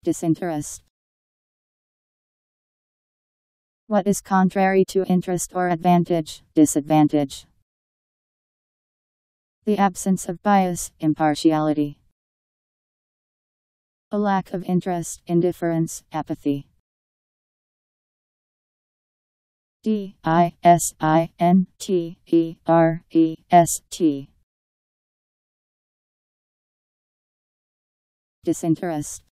Disinterest. What is contrary to interest or advantage? Disadvantage. The absence of bias, impartiality. A lack of interest, indifference, apathy. Disinterest. Disinterest.